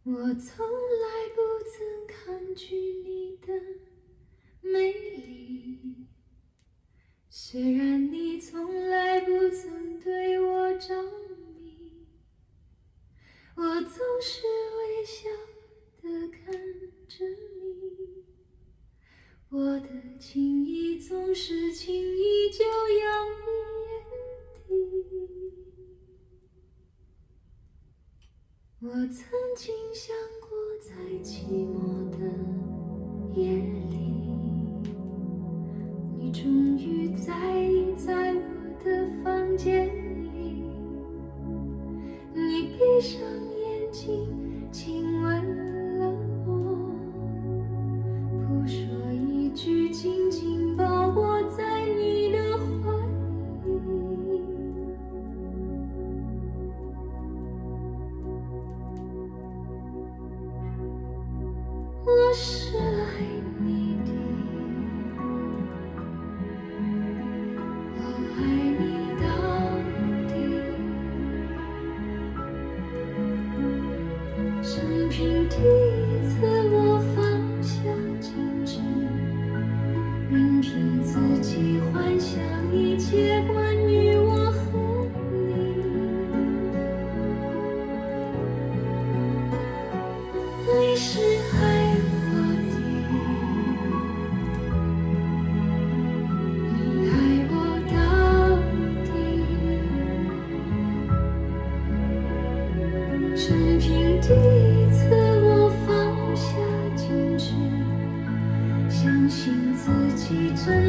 我从来不曾抗拒你的美丽，虽然你从来不曾对我着迷，我总是微笑地看着你，我的情意总是轻易就洋溢眼底。我曾经想过，在寂寞的夜里，你终于在意在我的房间里，你闭上眼睛亲吻了我，不说一句，紧紧抱我在你的怀里。我是爱你的，我爱你到底。生平第一次，我放下矜持，任凭自己幻想一切关于我和你。你是爱我的，你爱我到底。生平第一次，我放下矜持，相信自己真